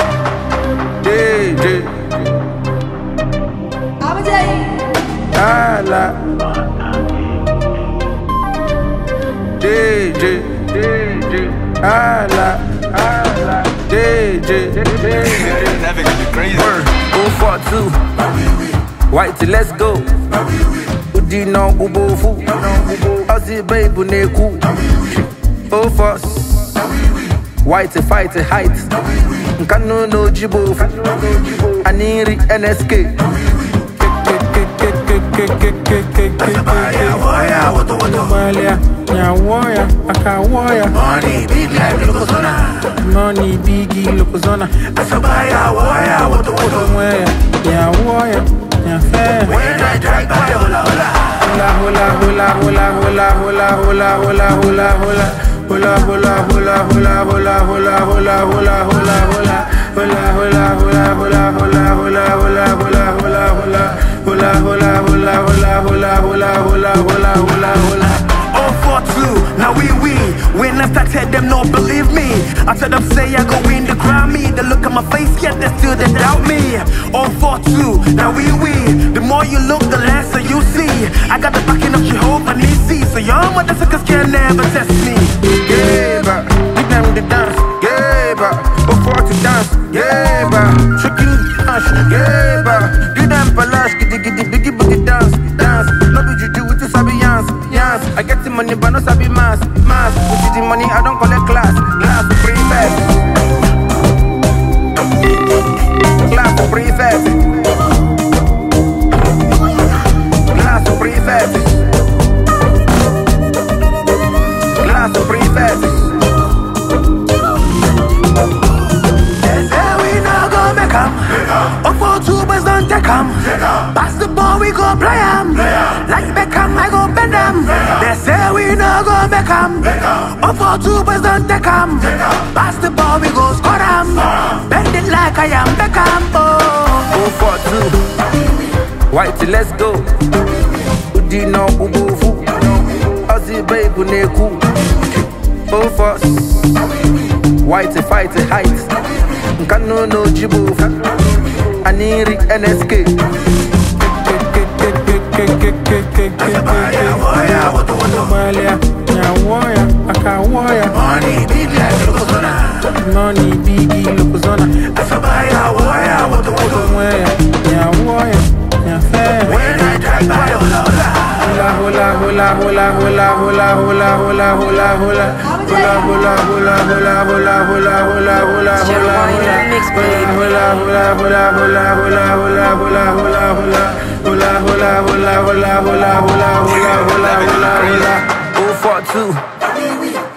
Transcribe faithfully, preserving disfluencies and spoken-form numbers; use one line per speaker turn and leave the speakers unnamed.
D J Ala D J D J Ala Ala D J
That nigga be crazy.
oh four two White, let's go. Udi no ubofu. Ozzy baby neku. Oh four White fight height. Nkano no jibofu. Aniri N S K.
Money big like Lokozona.
Money biggie Lokozona.
Asabaya waya wato wato.
Yeah, warrior, yeah, fair.
When I drive by, hola hola.
Hola, hola, hola, hola, hola, hola, hola, hola, hola. Hola, hola, hola, hola, hola, hola, hola, hola, hola, hola. Hola, hola, hola, hola, hola, hola, hola, hola, hola, hola. Hola, hola, hola, hola, hola, hola, hola, hola, hola, hola.
oh four two, now we we. When I started them not believe me. I tell them say I go win the Grammy. They look at my face, yet they still they doubt me. oh four two, now we we. The more you look, the less you see. I got the backing of Jehovah Nissi, so your motherfuckers can never test me.
Yeah, but give them the dance. Yeah, but oh four to dance. Yeah, but shaking dance. Yeah, but give them palash, giddy giddy biggie boogie dance, dance. No be juju with the sabi yans, yans. I get the money, but no sabi mass, mass. With the money, I don't collect class, class prefect, class prefect, class prefect, class prefect.
They say we not go make 'em. oh four two boys don't take 'em. Pass the ball, we go play 'em. Like Beckham, I go bend 'em. They say we not go make 'em. oh four two boys don't take 'em. Pass the ball, we go score 'em. Bend it like I am Beckham. Oh,
oh four two White, let's go. Udi no ubofu. Ozzy baby neku. Oh four White fight height. Nkano no jibofu. Aniri N S K.
money big like Lokozona.
Money biggie Lokozona.
Asabaya waya wato wato.
Yeah, warrior, yeah, fair.
When I drive by, hola hola.
Hola, hola, hola, hola, hola, hola, hola, hola, hola. Hola, hola, hola, hola, hola, hola, hola, hola, hola, hola. Hola, hola, hola, hola, hola, hola, hola, hola, hola. Hola, hola, hola, hola, hola, hola, hola, hola, hola, hola. oh four two